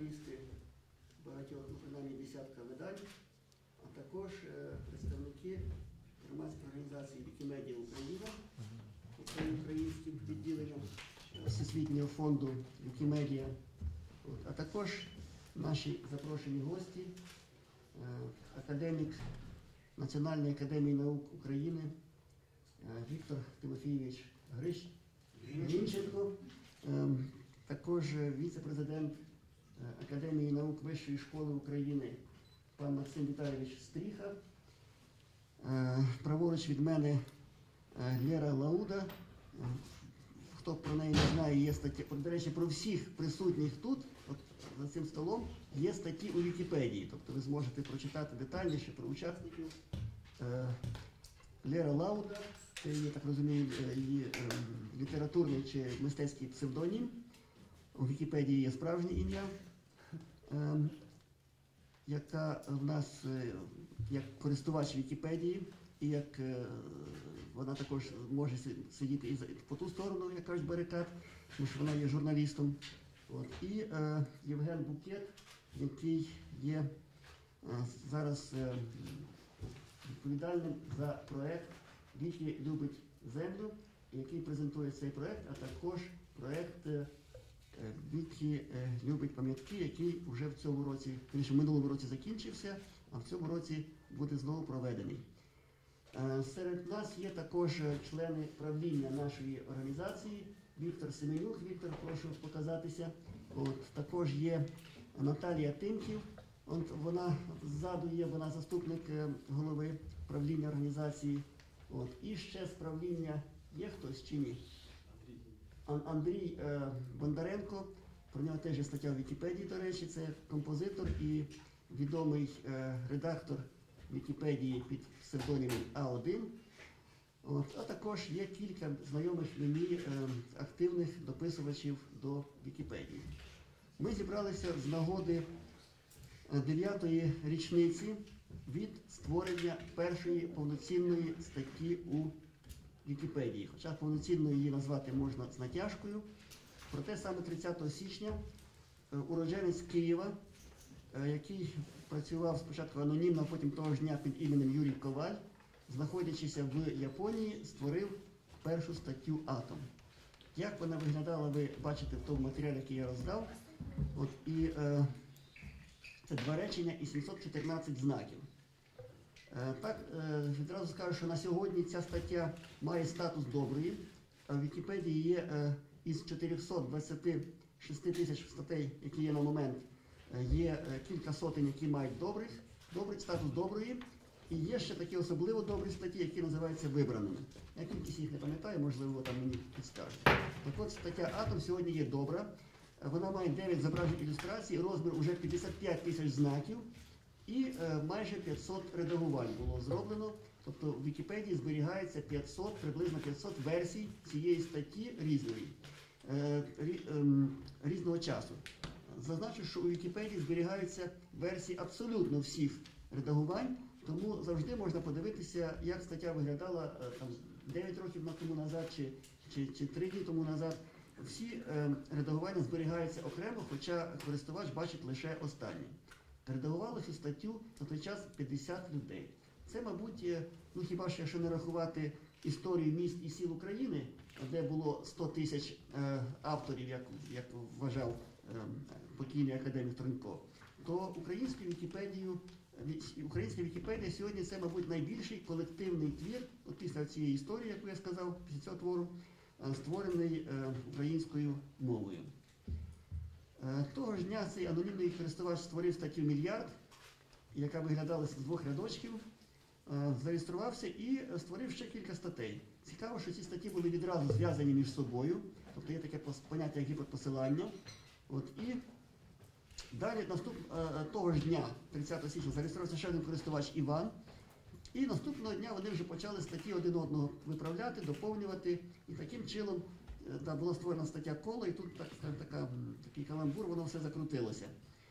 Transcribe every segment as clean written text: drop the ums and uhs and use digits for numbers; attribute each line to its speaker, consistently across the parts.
Speaker 1: журналісти багатьох, ну, принаймні десятка видань, а також представники громадської організації Вікімедія Україна, українським відділенням Всесвітнього фонду Вікімедія, а також наші запрошені гості, академік Національної академії наук України Віктор Тимофійович Гринченко, також віце-президент Академії наук Вищої школи України пан Максим Віталійович Стріха, праворуч від мене Лера Лауда. Хто про неї не знає, є стаття, до речі, про всіх присутніх тут, от, за цим столом, є статті у Вікіпедії, тобто ви зможете прочитати детальніше про учасників. Лера Лауда, це є, так розумію, її літературний чи мистецький псевдонім. У Вікіпедії є справжнє ім'я, яка в нас як користувач Вікіпедії, і як вона також може сидіти і по ту сторону, як кажуть, барикад, тому що вона є журналістом. От. І Євген Букет, який є зараз відповідальним за проєкт «Вікі любить землю», який презентує цей проєкт, а також проєкт «Вікі любить пам'ятки», який вже в цьому році, в минулому році закінчився, а в цьому році буде знову проведений. Серед нас є також члени правління нашої організації. Віктор Семенюк. Віктор, прошу показатися. От, також є Наталія Тимків. От, вона ззаду є, вона заступник голови правління організації. От, і ще з правління є хтось чи ні? Андрій Бондаренко. Про нього теж є стаття в Вікіпедії, до речі. Це композитор і відомий редактор Вікіпедії під псевдонімом А1. От, а також є кілька знайомих мені активних дописувачів до Вікіпедії. Ми зібралися з нагоди 9-ї річниці від створення першої повноцінної статті у Вікіпедії. Хоча повноцінною її назвати можна з натяжкою. Проте саме 30 січня уродженець Києва, який працював спочатку анонімно, а потім того ж дня під іменем Юрій Коваль, знаходячися в Японії, створив першу статтю «Атом». Як вона виглядала, ви бачите в тому матеріалі, який я роздав. От, і це 2 речення і 714 знаків. Так, відразу скажу, що на сьогодні ця стаття має статус доброї. В Вікіпедії є із 426 тисяч статей, які є на момент, є кілька сотень, які мають статус доброї, і є ще такі особливо добрі статті, які називаються вибраними. Я кількість їх не пам'ятаю, можливо, там мені підскажуть. Так от, стаття «Атом» сьогодні є добра. Вона має 9 зображень ілюстрацій, розмір уже 55 тисяч знаків, і майже 500 редагувань було зроблено. Тобто в Вікіпедії зберігається приблизно 500 версій цієї статті різного часу. Зазначу, що у Вікіпедії зберігаються версії абсолютно всіх редагувань, тому завжди можна подивитися, як стаття виглядала там, 9 років тому назад чи 3 дні тому назад. Всі редагування зберігаються окремо, хоча користувач бачить лише останні. Редагували цю статтю на той час 50 людей. Це, мабуть, ну хіба що якщо не рахувати історію міст і сіл України, де було 100 тисяч авторів, як вважав покійний академік Тронько, то українська Вікіпедія сьогодні це, мабуть, найбільший колективний твір, от після цієї історії, яку я сказав, після цього твору, створений українською мовою. Того ж дня цей анонімний користувач створив статтю «Мільярд», яка виглядала з 2 рядочків, зареєструвався і створив ще кілька статей. Цікаво, що ці статті були відразу зв'язані між собою, тобто є таке поняття, як гіперпосилання. От, і далі того ж дня, 30 січня, зареєструвався ще один користувач Іван, і наступного дня вони вже почали статті один одного виправляти, доповнювати, і таким чином була створена стаття «Коло», і тут такий каламбур, воно все закрутилося.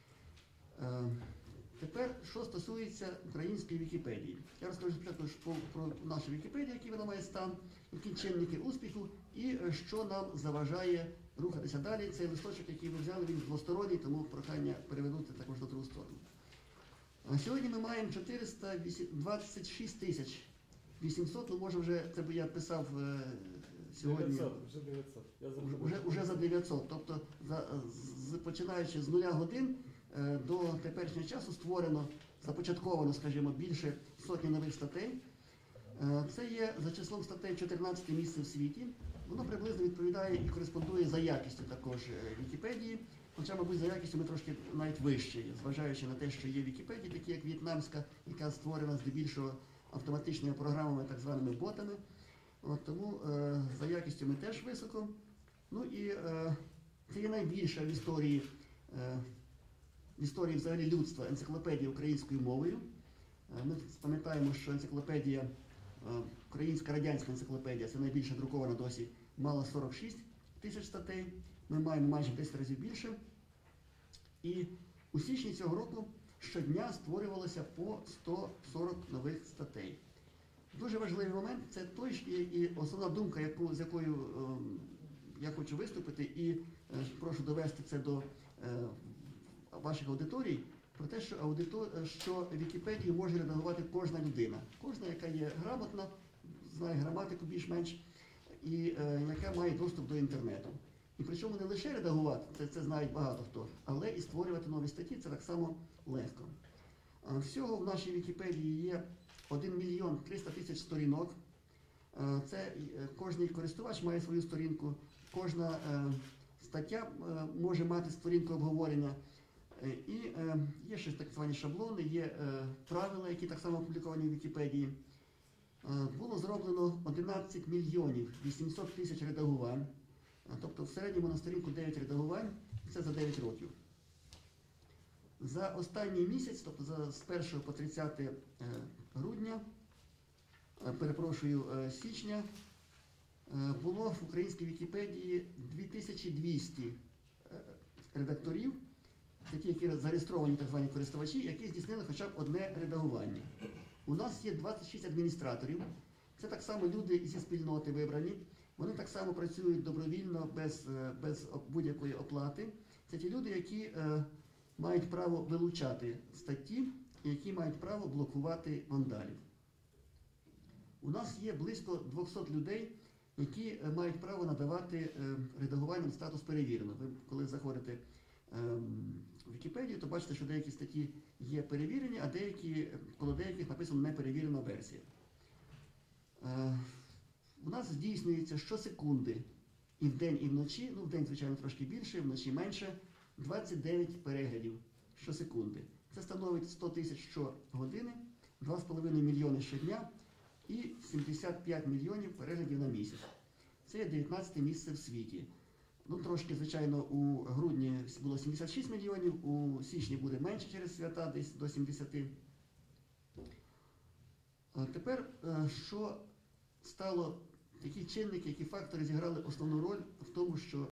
Speaker 1: Тепер, що стосується української Вікіпедії. Я розкажу спочатку про нашу Вікіпедію, який вона має стан, які чинники успіху і що нам заважає рухатися далі. Цей листочок, який ви взяли, він двосторонній, тому прохання перевернути також на другу сторону. Сьогодні ми маємо 426 тисяч 800, ну може вже, це би я писав сьогодні.
Speaker 2: 900, вже 900. Я забув.
Speaker 1: Уже за 900. Тобто, починаючи з 0 годин до теперішнього часу створено, започатковано, скажімо, більше сотні нових статей. Це є за числом статей 14 місце в світі. Воно приблизно відповідає і кореспондує за якістю також Вікіпедії. Хоча, мабуть, за якістю ми трошки навіть вищі, зважаючи на те, що є Вікіпедії, такі як в'єтнамська, яка створена здебільшого автоматичними програмами, так званими ботами. Тому за якістю ми теж високо. Ну і це є найбільша в історії взагалі людства енциклопедія українською мовою. Ми пам'ятаємо, що енциклопедія, українська радянська енциклопедія, це найбільша друкована досі, мала 46 тисяч статей. Ми маємо майже в 10 разів більше. І у січні цього року щодня створювалося по 140 нових статей. Дуже важливий момент – це той, і основна думка, з якою я хочу виступити, і прошу довести це до ваших аудиторій, про те, що Вікіпедію може редагувати кожна людина. Кожна, яка є грамотна, знає граматику більш-менш, і яка має доступ до інтернету. І причому не лише редагувати, це знають багато хто, але і створювати нові статті – це так само легко. Всього в нашій Вікіпедії є 1 мільйон 300 тисяч сторінок. Це кожен користувач має свою сторінку, кожна стаття може мати сторінку обговорення. І є ще так звані шаблони, є правила, які так само опубліковані в Вікіпедії. Було зроблено 11 мільйонів 800 тисяч редагувань. Тобто в середньому на сторінку 9 редагувань, це за 9 років. За останній місяць, тобто з 1 по 30 грудня, січня, було в українській Вікіпедії 2200 редакторів, це ті, які зареєстровані так звані користувачі, які здійснили хоча б одне редагування. У нас є 26 адміністраторів, це так само люди зі спільноти вибрані, вони так само працюють добровільно, без будь-якої оплати. Це ті люди, які мають право вилучати статті, і які мають право блокувати вандалів. У нас є близько 200 людей, які мають право надавати редагуванням статус перевірено. Ви коли заходите в Вікіпедію, то бачите, що деякі статті є перевірені, а коло деяких написано неперевірена версія. У нас здійснюється щосекунди, і вдень, і вночі, ну вдень, звичайно, трошки більше, вночі менше, 29 переглядів щосекунди. Це становить 100 тисяч щогодини, 2,5 мільйони щодня і 75 мільйонів переглядів на місяць. Це є 19 місце в світі. Ну, трошки, звичайно, у грудні було 76 мільйонів, у січні буде менше через свята, десь до 70. Тепер, що стало, які чинники, які фактори зіграли основну роль в тому, що